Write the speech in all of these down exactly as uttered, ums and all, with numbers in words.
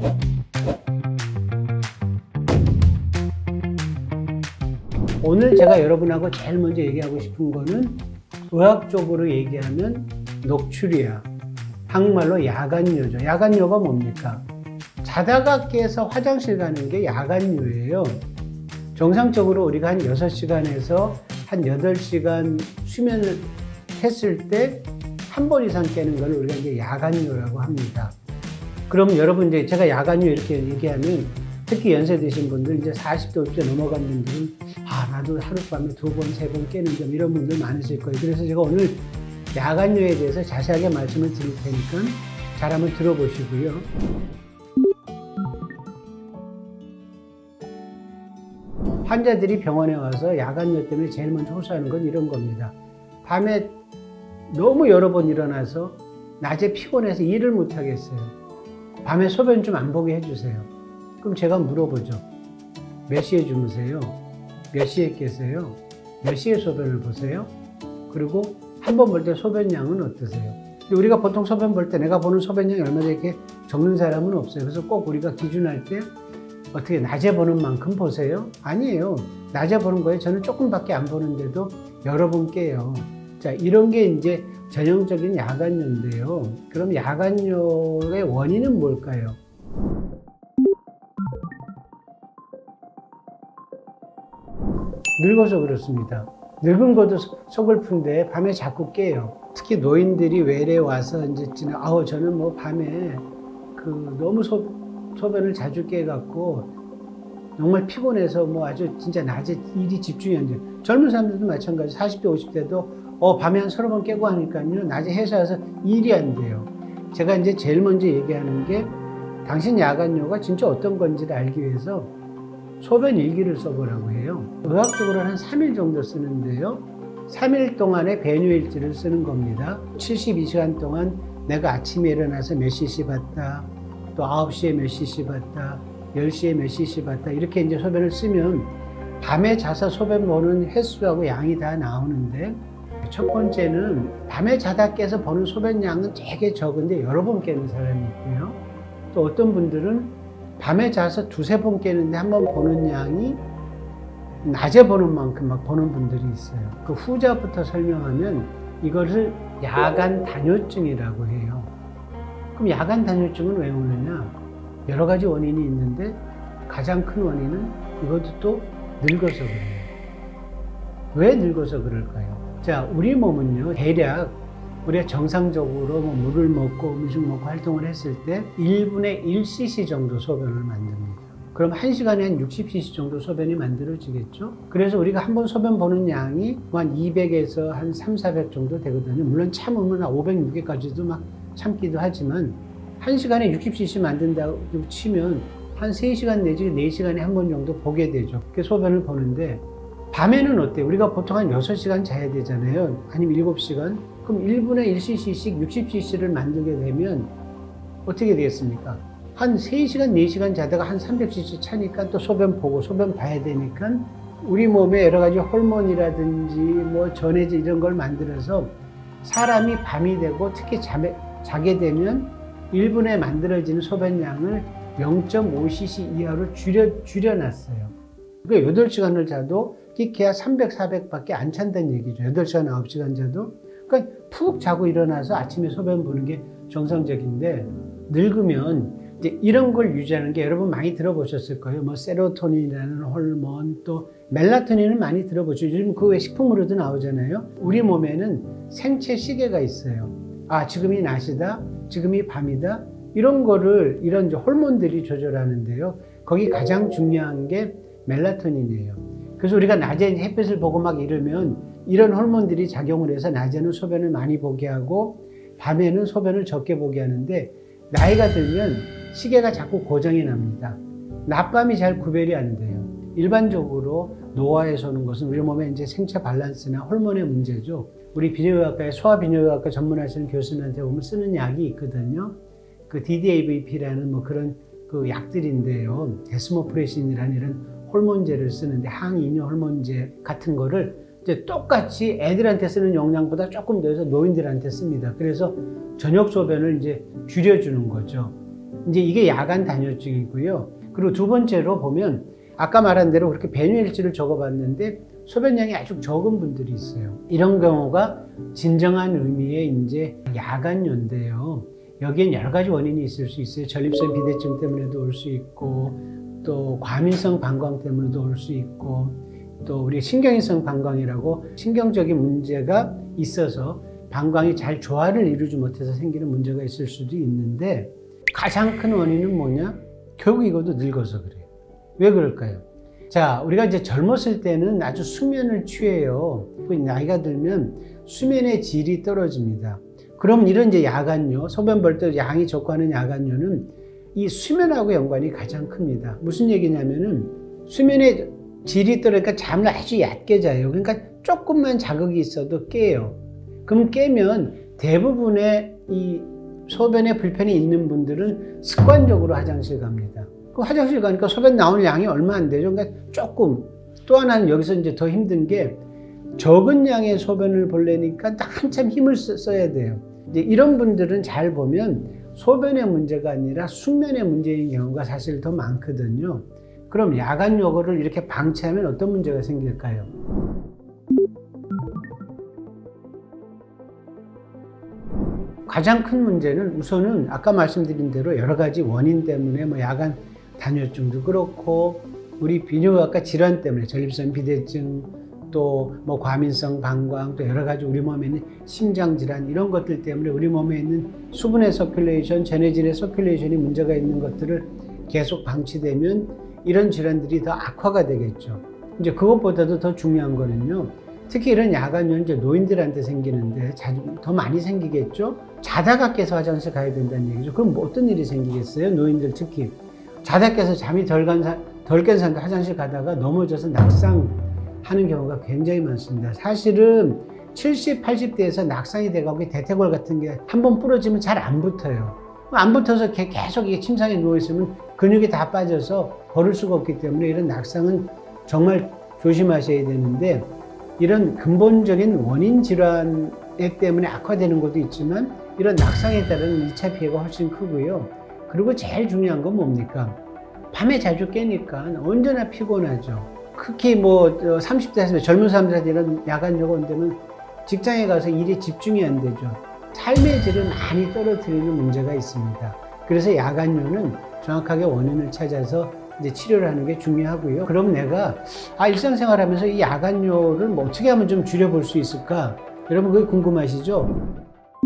오늘 제가 여러분하고 제일 먼저 얘기하고 싶은 거는 의학적으로 얘기하면 녹추리아, 한국말로 야간뇨죠. 야간뇨가 뭡니까? 자다가 깨서 화장실 가는 게 야간뇨예요. 정상적으로 우리가 한 여섯 시간에서 한 여덟 시간 수면을 했을 때 한 번 이상 깨는 걸 우리가 이제 야간뇨라고 합니다. 그럼 여러분, 이제 제가 야간뇨 이렇게 얘기하면 특히 연세 드신 분들, 이제 사십 대 오십 대 넘어간 분들은 아, 나도 하룻밤에 두 번, 세 번 깨는 점, 이런 분들 많으실 거예요. 그래서 제가 오늘 야간뇨에 대해서 자세하게 말씀을 드릴 테니까 잘 한번 들어보시고요. 환자들이 병원에 와서 야간뇨 때문에 제일 먼저 호소하는 건 이런 겁니다. 밤에 너무 여러 번 일어나서 낮에 피곤해서 일을 못 하겠어요. 밤에 소변 좀 안 보게 해주세요. 그럼 제가 물어보죠. 몇 시에 주무세요? 몇 시에 깨세요? 몇 시에 소변을 보세요? 그리고 한 번 볼 때 소변량은 어떠세요? 근데 우리가 보통 소변 볼 때 내가 보는 소변량이 얼마나 이렇게 적는 사람은 없어요. 그래서 꼭 우리가 기준할 때 어떻게 낮에 보는 만큼 보세요? 아니에요. 낮에 보는 거예요. 저는 조금밖에 안 보는데도 여러 번 깨요. 자, 이런 게 이제 전형적인 야간뇨인데요. 그럼 야간뇨의 원인은 뭘까요? 늙어서 그렇습니다. 늙은 것도 서글픈데 밤에 자꾸 깨요. 특히 노인들이 외래 와서 이제 아우 저는 뭐 밤에 그 너무 소, 소변을 자주 깨갖고 정말 피곤해서 뭐 아주 진짜 낮에 일이 집중이 안 돼요. 젊은 사람들도 마찬가지. 사십 대 오십 대도 어 밤에 한 서너 번 깨고 하니까요 낮에 회사 와서 일이 안 돼요. 제가 이제 제일 먼저 얘기하는 게 당신 야간뇨가 진짜 어떤 건지를 알기 위해서 소변 일기를 써보라고 해요. 의학적으로는 한 삼 일 정도 쓰는데요. 삼 일 동안의 배뇨일지를 쓰는 겁니다. 칠십이 시간 동안 내가 아침에 일어나서 몇 시시 봤다, 또 아홉 시에 몇 시시 봤다, 열 시에 몇 시시 봤다, 이렇게 이제 소변을 쓰면 밤에 자서 소변 보는 횟수하고 양이 다 나오는데, 첫 번째는 밤에 자다 깨서 보는 소변량은 되게 적은데 여러 번 깨는 사람이 있고요. 또 어떤 분들은 밤에 자서 두세 번 깨는데 한 번 보는 양이 낮에 보는 만큼 막 보는 분들이 있어요. 그 후자부터 설명하면 이것을 야간 단뇨증이라고 해요. 그럼 야간 단뇨증은 왜 오느냐? 여러 가지 원인이 있는데 가장 큰 원인은 이것도 또 늙어서 그래요. 왜 늙어서 그럴까요? 자, 우리 몸은요, 대략 우리가 정상적으로 뭐 물을 먹고 음식 먹고 활동을 했을 때 일 분에 일 씨씨 정도 소변을 만듭니다. 그럼 한 시간에 한 육십 씨씨 정도 소변이 만들어지겠죠? 그래서 우리가 한 번 소변 보는 양이 한 이백에서 한 삼백, 사백 정도 되거든요. 물론 참으면 한 오백, 육백까지도 막 참기도 하지만 한 시간에 육십 씨씨 만든다고 치면 한 세 시간 내지 네 시간에 한 번 정도 보게 되죠. 그 소변을 보는데 밤에는 어때요? 우리가 보통 한 여섯 시간 자야 되잖아요. 아니면 일곱 시간. 그럼 일 분에 일 씨씨씩 육십 씨씨를 만들게 되면 어떻게 되겠습니까? 한 세 시간, 네 시간 자다가 한 삼백 씨씨 차니까 또 소변 보고 소변 봐야 되니까 우리 몸에 여러 가지 호르몬이라든지 뭐 전해질 이런 걸 만들어서 사람이 밤이 되고 특히 잠에, 자게 되면 일 분에 만들어지는 소변량을 영 점 오 씨씨 이하로 줄여, 줄여놨어요. 그러니까 여덟 시간을 자도 끼케야 삼백, 사백밖에 안 찬다는 얘기죠. 여덟 시간, 아홉 시간 자도. 그러니까 푹 자고 일어나서 아침에 소변 보는 게 정상적인데 늙으면 이제 이런 걸 유지하는 게 여러분 많이 들어보셨을 거예요. 뭐 세로토닌이라는 호르몬, 또 멜라토닌은 많이 들어보죠. 요즘 그 외 식품으로도 나오잖아요. 우리 몸에는 생체 시계가 있어요. 아, 지금이 낮이다, 지금이 밤이다. 이런 거를 이런 이제 호르몬들이 조절하는데요. 거기 가장 중요한 게 멜라토닌이에요. 그래서 우리가 낮에 햇빛을 보고 막 이러면 이런 호르몬들이 작용을 해서 낮에는 소변을 많이 보게 하고 밤에는 소변을 적게 보게 하는데 나이가 들면 시계가 자꾸 고장이 납니다. 낮밤이 잘 구별이 안 돼요. 일반적으로 노화에서 오는 것은 우리 몸의 이제 생체 밸런스나 호르몬의 문제죠. 우리 비뇨기과에 소아비뇨기과 전문하시는 교수님한테 보면 쓰는 약이 있거든요. 그 디디에이브이피라는 뭐 그런 그 약들인데요. 데스모프레신이라는 이런 호르몬제를 쓰는데 항이뇨 호르몬제 같은 거를 이제 똑같이 애들한테 쓰는 용량보다 조금 더 해서 노인들한테 씁니다. 그래서 저녁 소변을 이제 줄여주는 거죠. 이제 이게 야간 단뇨증이고요. 그리고 두 번째로 보면 아까 말한 대로 그렇게 배뇨일지를 적어봤는데 소변량이 아주 적은 분들이 있어요. 이런 경우가 진정한 의미의 이제 야간뇨인데요. 여기엔 여러 가지 원인이 있을 수 있어요. 전립선 비대증 때문에도 올 수 있고, 또 과민성 방광 때문에도 올 수 있고, 또 우리 신경인성 방광이라고 신경적인 문제가 있어서 방광이 잘 조화를 이루지 못해서 생기는 문제가 있을 수도 있는데, 가장 큰 원인은 뭐냐? 결국 이것도 늙어서 그래요. 왜 그럴까요? 자, 우리가 이제 젊었을 때는 아주 수면을 취해요. 나이가 들면 수면의 질이 떨어집니다. 그럼 이런 이제 야간뇨, 소변 볼 때 양이 적고 하는 야간뇨는 이 수면하고 연관이 가장 큽니다. 무슨 얘기냐면은 수면의 질이 떨어지니까 잠을 아주 얕게 자요. 그러니까 조금만 자극이 있어도 깨요. 그럼 깨면 대부분의 이 소변에 불편이 있는 분들은 습관적으로 화장실 갑니다. 그 화장실 가니까 소변 나오는 양이 얼마 안 되죠. 그러니까 조금. 또 하나는 여기서 이제 더 힘든 게 적은 양의 소변을 보려니까 한참 힘을 써야 돼요. 이제 이런 분들은 잘 보면 소변의 문제가 아니라 숙면의 문제인 경우가 사실 더 많거든요. 그럼 야간 요거를 이렇게 방치하면 어떤 문제가 생길까요? 가장 큰 문제는 우선은 아까 말씀드린 대로 여러 가지 원인 때문에 뭐 야간 단뇨증도 그렇고 우리 비뇨기과 질환 때문에 전립선 비대증 또 뭐 과민성 방광 또 여러 가지 우리 몸에 있는 심장 질환 이런 것들 때문에 우리 몸에 있는 수분의 서큘레이션, 전해질의 서큘레이션이 문제가 있는 것들을 계속 방치되면 이런 질환들이 더 악화가 되겠죠. 이제 그것보다도 더 중요한 거는요. 특히 이런 야간뇨는 이제 노인들한테 생기는데 자주 더 많이 생기겠죠. 자다가 깨서 화장실 가야 된다는 얘기죠. 그럼 뭐 어떤 일이 생기겠어요? 노인들 특히 자다 깨서 잠이 덜 간 사, 덜 깬 사람도 화장실 가다가 넘어져서 낙상하는 경우가 굉장히 많습니다. 사실은 칠십, 팔십 대에서 낙상이 돼가고 대퇴골 같은 게 한번 부러지면 잘 안 붙어요. 안 붙어서 계속 이게 침상에 누워있으면 근육이 다 빠져서 걸을 수가 없기 때문에 이런 낙상은 정말 조심하셔야 되는데 이런 근본적인 원인 질환 때문에 악화되는 것도 있지만 이런 낙상에 따른 이 차 피해가 훨씬 크고요. 그리고 제일 중요한 건 뭡니까? 밤에 자주 깨니까 언제나 피곤하죠. 특히 뭐 삼십 대에서 젊은 사람들한테 이런 야간뇨가 온다면 직장에 가서 일에 집중이 안 되죠. 삶의 질을 많이 떨어뜨리는 문제가 있습니다. 그래서 야간뇨는 정확하게 원인을 찾아서 이제 치료를 하는 게 중요하고요. 그럼 내가 아 일상생활 하면서 이 야간뇨를 뭐 어떻게 하면 좀 줄여볼 수 있을까? 여러분 그게 궁금하시죠?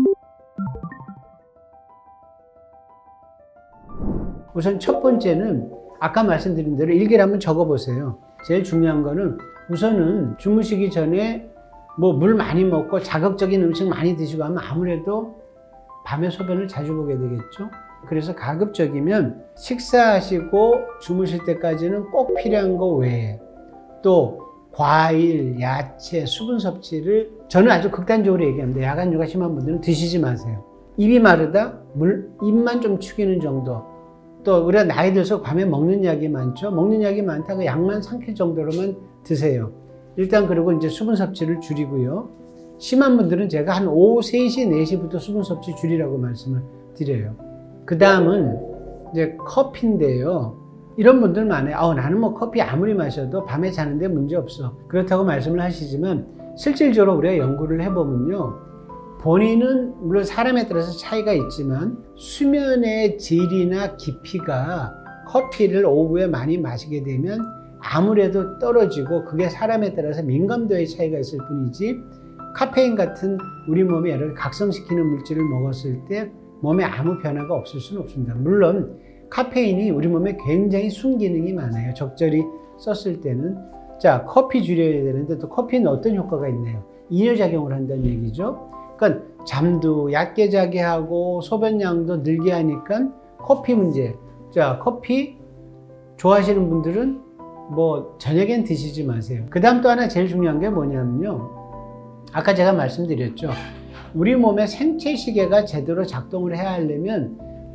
우선 첫 번째는 아까 말씀드린 대로 일기를 한번 적어보세요. 제일 중요한 거는 우선은 주무시기 전에 뭐 물 많이 먹고 자극적인 음식 많이 드시고 하면 아무래도 밤에 소변을 자주 보게 되겠죠. 그래서 가급적이면 식사하시고 주무실 때까지는 꼭 필요한 거 외에 또 과일, 야채, 수분 섭취를 저는 아주 극단적으로 얘기합니다. 야간뇨가 심한 분들은 드시지 마세요. 입이 마르다 물 입만 좀 축이는 정도. 또 우리가 나이 들어서 밤에 먹는 약이 많죠. 먹는 약이 많다고 약만 삼킬 정도로만 드세요. 일단 그리고 이제 수분 섭취를 줄이고요. 심한 분들은 제가 한 오후 세 시, 네 시부터 수분 섭취 줄이라고 말씀을 드려요. 그 다음은 이제 커피인데요. 이런 분들 많아요. 아, 나는 뭐 커피 아무리 마셔도 밤에 자는데 문제 없어. 그렇다고 말씀을 하시지만 실질적으로 우리가 연구를 해보면요. 본인은 물론 사람에 따라서 차이가 있지만 수면의 질이나 깊이가 커피를 오후에 많이 마시게 되면 아무래도 떨어지고 그게 사람에 따라서 민감도의 차이가 있을 뿐이지 카페인 같은 우리 몸에 여러 각성시키는 물질을 먹었을 때 몸에 아무 변화가 없을 수는 없습니다. 물론 카페인이 우리 몸에 굉장히 순기능이 많아요. 적절히 썼을 때는. 자, 커피 줄여야 되는데 또 커피는 어떤 효과가 있나요? 이뇨작용을 한다는 얘기죠. 그러니까 잠도 얕게 자게 하고 소변량도 늘게 하니까 커피 문제. 자, 커피 좋아하시는 분들은 뭐 저녁엔 드시지 마세요. 그 다음 또 하나 제일 중요한 게 뭐냐면요. 아까 제가 말씀드렸죠. 우리 몸의 생체 시계가 제대로 작동을 해야 하려면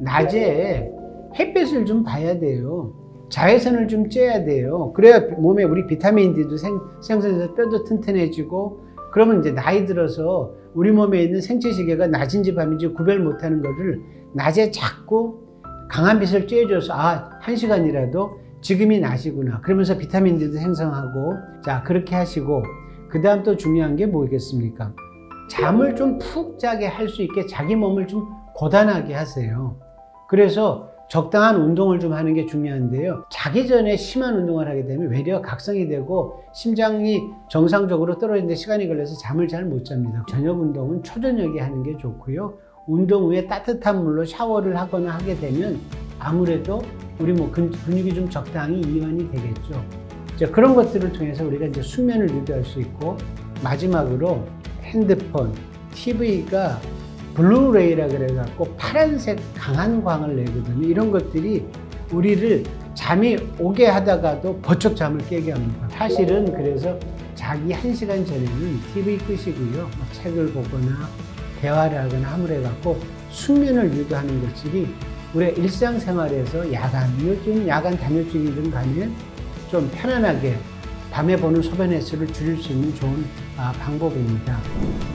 낮에 햇빛을 좀 봐야 돼요. 자외선을 좀 쬐야 돼요. 그래야 몸에 우리 비타민 D도 생, 생성돼서 뼈도 튼튼해지고 그러면 이제 나이 들어서 우리 몸에 있는 생체 시계가 낮인지 밤인지 구별 못하는 거를 낮에 자꾸 강한 빛을 쬐줘서 아, 한 시간이라도 지금이 낮이구나. 그러면서 비타민D도 생성하고 자 그렇게 하시고 그 다음 또 중요한 게 뭐겠습니까? 잠을 좀 푹 자게 할 수 있게 자기 몸을 좀 고단하게 하세요. 그래서 적당한 운동을 좀 하는 게 중요한데요. 자기 전에 심한 운동을 하게 되면 외려 각성이 되고 심장이 정상적으로 떨어지는데 시간이 걸려서 잠을 잘 못 잡니다. 저녁 운동은 초저녁에 하는 게 좋고요. 운동 후에 따뜻한 물로 샤워를 하거나 하게 되면 아무래도 우리 뭐 근육이 좀 적당히 이완이 되겠죠. 자, 그런 것들을 통해서 우리가 이제 숙면을 유도할 수 있고 마지막으로 핸드폰, 티비가 블루레이라 그래갖고 파란색 강한 광을 내거든요. 이런 것들이 우리를 잠이 오게 하다가도 버쩍 잠을 깨게 합니다. 사실은 그래서 자기 한 시간 전에는 티비 끄시고요. 책을 보거나 대화를 하거나 함으로해갖고 숙면을 유도하는 것들이 우리의 일상생활에서 야간, 요즘 야간 단열증이 좀 가면 좀 편안하게 밤에 보는 소변 횟수를 줄일 수 있는 좋은 방법입니다.